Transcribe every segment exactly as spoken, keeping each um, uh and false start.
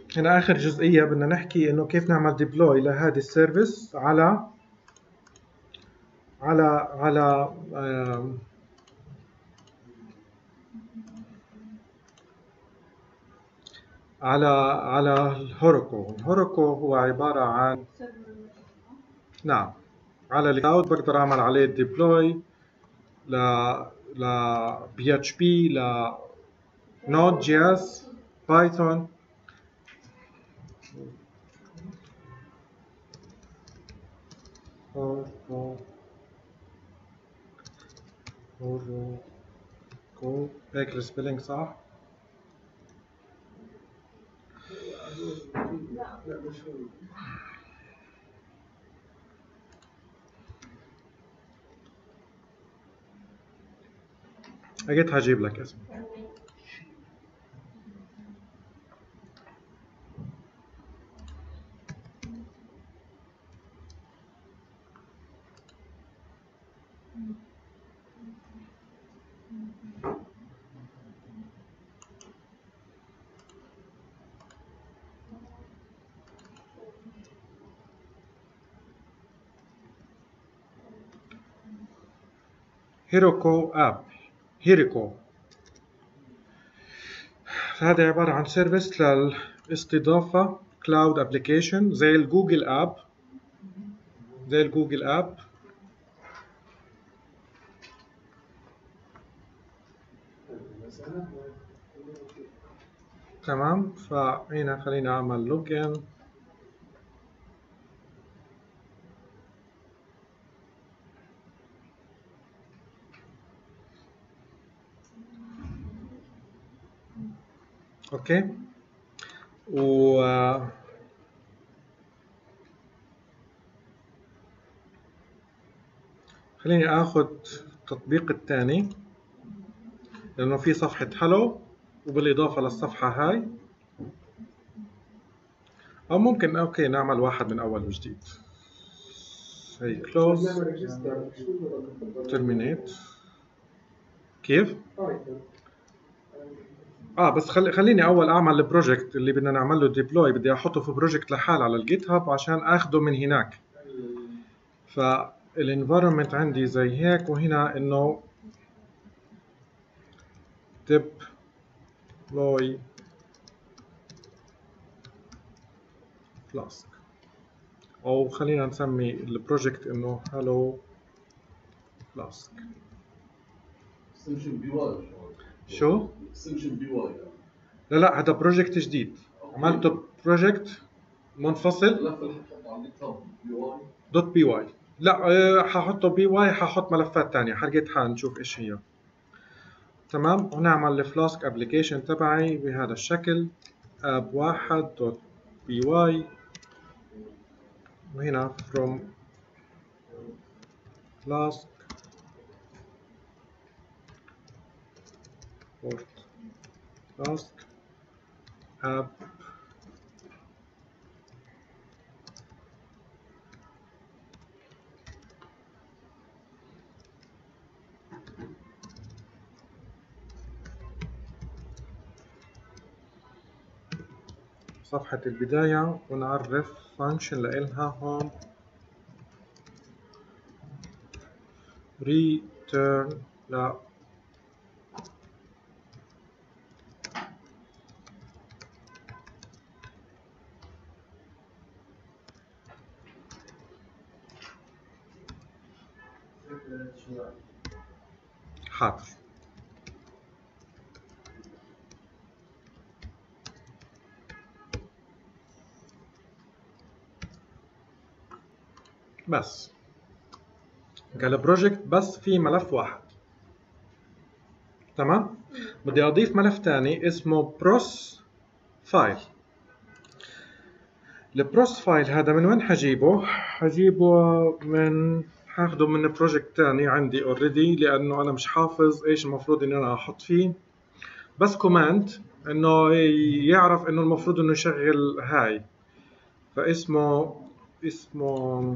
هنا آخر جزئية بدنا نحكي إنه كيف نعمل ديبلوي لهذه السيرفيس على على على آم، على على الهوروكو. الهوروكو هو عبارة عن نعم على الكلاود بقدر أعمل عليه ديبلوي ل ل بي اتش بي، ل نود جي اس، بايثون. هوروكو هيك السبيلينج صح؟ لا مش هو. اجيت هجيب لك اسمه. هيروكو اب. هيروكو هذا عبارة عن سيرفيس للاستضافة كلاود ابلكيشن زي الجوجل اب، زي الجوجل اب. تمام. فهنا خلينا اعمل لوجن. اوكي. و خليني اخذ التطبيق الثاني لانه في صفحة هلو وبالاضافة للصفحة هاي، او ممكن اوكي نعمل واحد من اول وجديد. هي كلوز ترمينيت. كيف؟ اه بس خلي خليني اول اعمل البروجكت اللي بدنا نعمل له ديبلوي، بدي احطه في بروجكت لحال على الجيت هاب عشان اخده من هناك. فالانفايرمنت عندي زي هيك، وهنا انه ديبلوي فلاسك، او خلينا نسمي البروجكت انه هالو فلاسك. اكستنشن بي واي. شو؟ اكستنشن بي واي. لا لا هذا بروجكت جديد، عملته بروجكت منفصل. الملف اللي حطه على الجيت هاب بي واي دوت بي واي. لا أه ححطه بي واي، ححط ملفات ثانيه حرقت حنشوف ايش هي. تمام. ونعمل الفلاسك ابلكيشن تبعي بهذا الشكل، اب واحد دوت بي واي، وهنا from flask port flask app صفحة البداية، ونعرف function لإلها home return لا حاضر. بس قال بروجكت بس في ملف واحد. تمام. بدي اضيف ملف ثاني اسمه بروس فايل. البروس فايل هذا من وين حجيبه؟ حجيبه من هاخده من بروجكت ثاني عندي اوريدي، لانه انا مش حافظ ايش المفروض ان انا احط فيه، بس كوماند انه يعرف انه المفروض انه يشغل هاي. فاسمه اسمه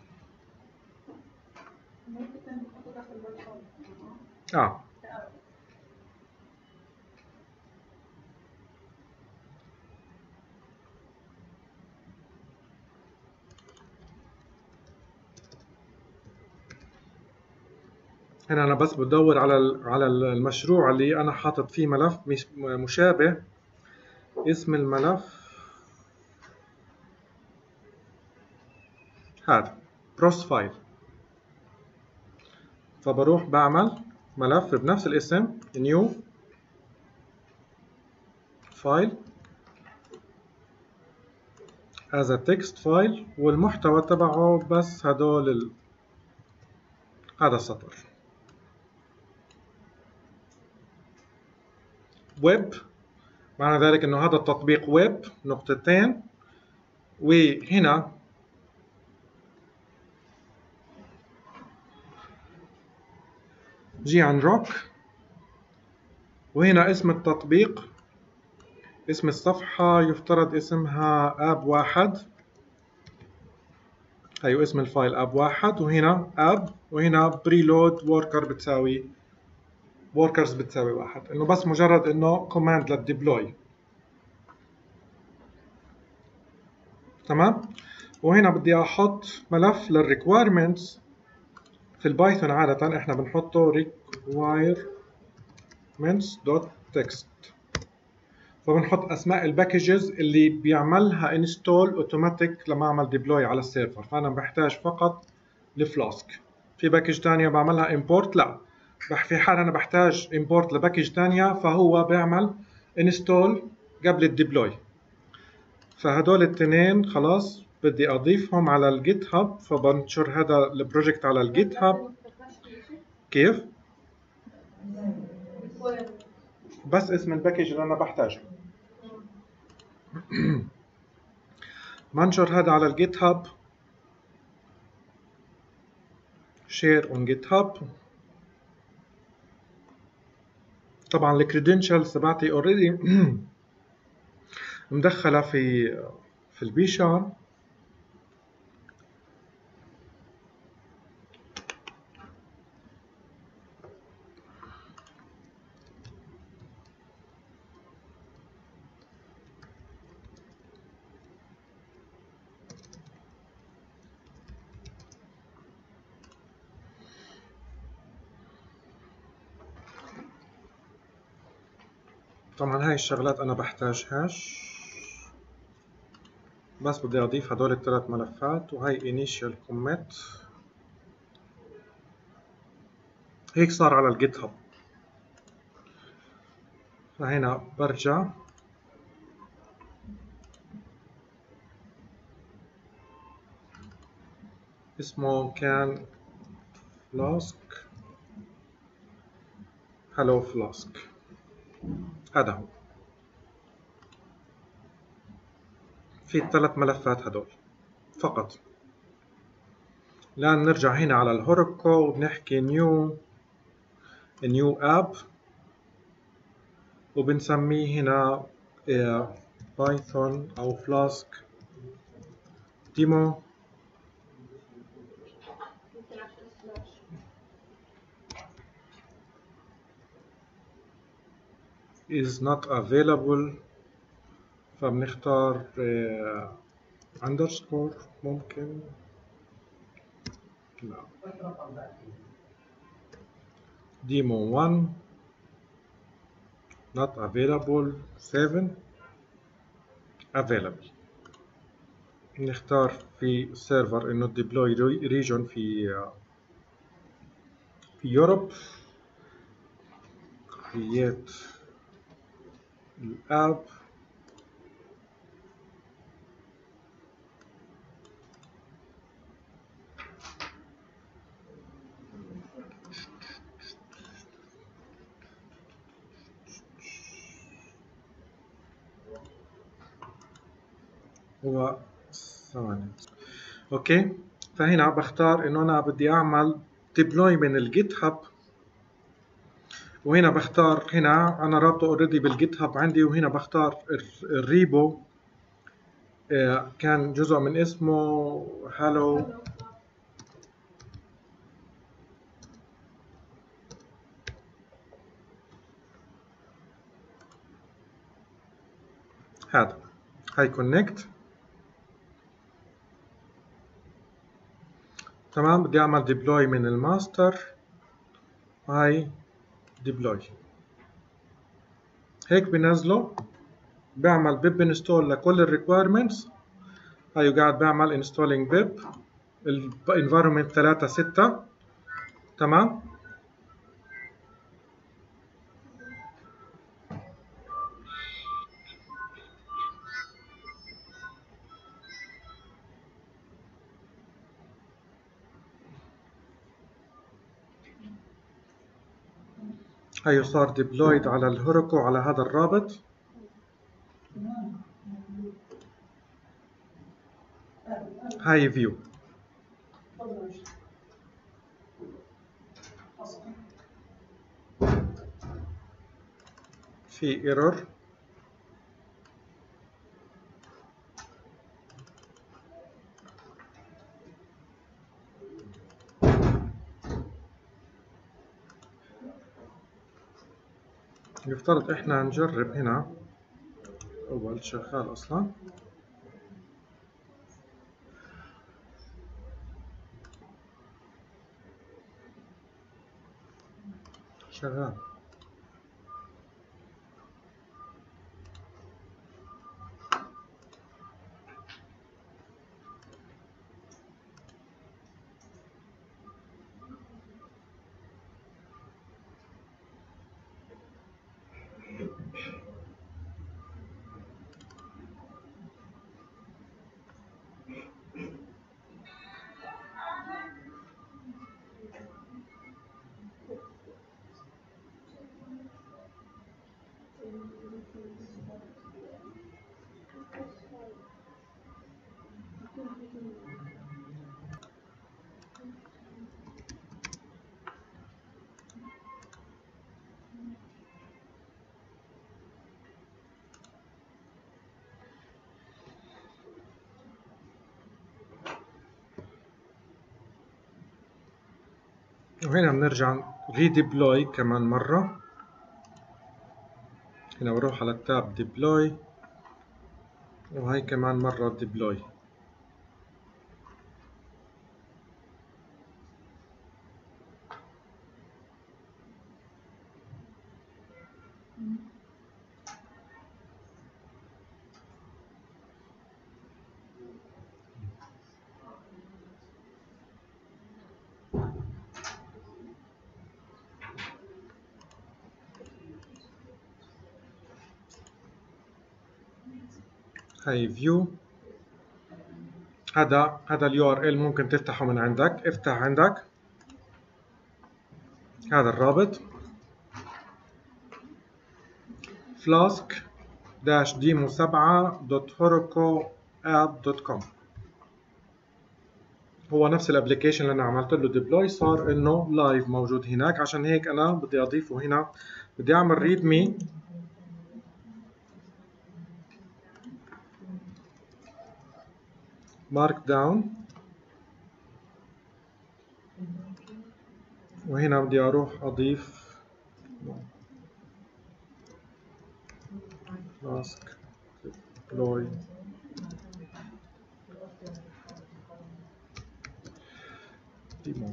اه هنا أنا بس بدور على على المشروع اللي أنا حاطط فيه ملف مشابه. اسم الملف هذا بروس فايل، فبروح بعمل ملف بنفس الاسم new file as a text file، والمحتوى تبعه بس هدول ال... هذا السطر ويب، معنى ذلك انه هذا التطبيق ويب نقطتين. وهنا جي عن روك، وهنا اسم التطبيق، اسم الصفحة يفترض اسمها اب واحد، أيوة اسم الفايل اب واحد، وهنا اب، وهنا بريلود وركر بتساوي وركرز بتساوي واحد، انه بس مجرد انه كوماند للديبلوي. تمام. وهنا بدي احط ملف للريكوايرمنتس. في البايثون عادة احنا بنحطه requirements.text، فبنحط اسماء الباكجز اللي بيعملها انستول اوتوماتيك لما اعمل ديبلوي على السيرفر. فانا بحتاج فقط الفلاسك. في باكج ثانيه بعملها امبورت، لا في حال انا بحتاج امبورت لباكج ثانيه فهو بيعمل انستول قبل الديبلوي. فهدول الاثنين خلاص بدي اضيفهم على الجيت هاب، فبنشر هذا البروجكت على الجيت هاب. كيف؟ بس اسم الباكج اللي انا بحتاجه. بنشر هذا على الجيت هاب، شير اون جيت هاب. طبعا الكريدنشالز تبعتي اوريدي مدخله في في البيشار. طبعا هاي الشغلات انا بحتاجهاش، بس بدي اضيف هدول الثلاث ملفات. وهي initial commit، هيك صار على الجيت هاب. فهنا برجع اسمه كان فلاسك هلو فلاسك، هذا هو. في الثلاث ملفات هدول فقط. الآن نرجع هنا على الهوروكو وبنحكي نيو نيو اب، وبنسميه هنا بايثون او فلاسك ديمو. is not available، فبنختار underscore ممكن، لا demo one not available seven available. نختار في السيرفر انه deploy region في في يوروب. create الاب، هو ثواني. اوكي، فهنا بختار انه انا بدي اعمل ديبلوي من الجيت هاب، وهنا بختار، هنا انا رابطه اوريدي بالجيت هاب عندي، وهنا بختار الريبو كان جزء من اسمه هالو هذا. هاي كونكت. تمام. بدي اعمل ديبلوي من الماستر، هاي ديبلوي. هيك بنزله، بعمل بيب انستول لكل الريكويرمنتس. هاي قاعد بعمل انستولينج بيب الانفايرمنت ثلاثة ستة. تمام. هاي صار ديبلويد على الهوروكو على هذا الرابط. هاي فيو. في ايرور. يفترض احنا نجرب هنا. اول شغال اصلا. شغال. وهنا بنرجع ريديبلوي كمان مرة. هنا بروح على التاب ديبلوي، وهي كمان مرة ديبلوي. هاي فيو. هذا هذا اليو ار ال ممكن تفتحه من عندك. افتح عندك هذا الرابط فلاسك داش ديمو سبعة دوت هوروكو اب دوت كوم. هو نفس الابلكيشن اللي انا عملت له ديبلوي، صار انه لايف موجود هناك. عشان هيك انا بدي اضيفه هنا. بدي اعمل ريد مي. مارك داون. وهنا بدي اروح اضيف فلاسك ديبلوي ديمو.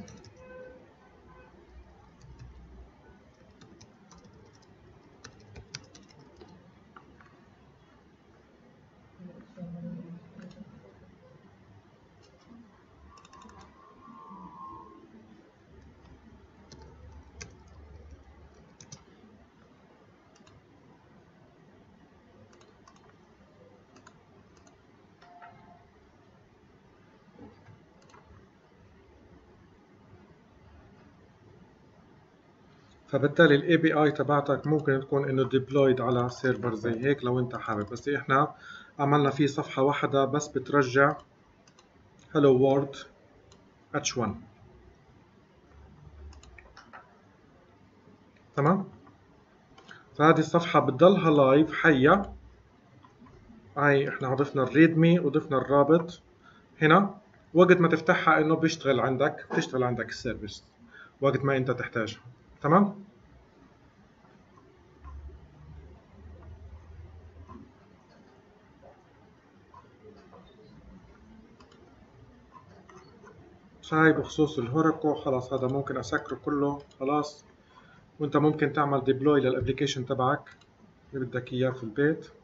فبالتالي الاي بي اي تبعتك ممكن تكون انه ديبلويد على سيرفر زي هيك لو انت حابب. بس احنا عملنا فيه صفحة واحدة بس بترجع hello world اتش واحد. تمام. فهذه الصفحة بتضلها لايف حية. هاي احنا ضفنا الريدمي وضفنا الرابط هنا. وقت ما تفتحها انه بيشتغل عندك، بتشتغل عندك السيرفيس وقت ما انت تحتاجها. تمام. هاي بخصوص الهوروكو. خلاص هذا ممكن اسكره كله. خلاص وانت ممكن تعمل ديبلوي للابليكيشن تبعك اللي بدك اياه في البيت.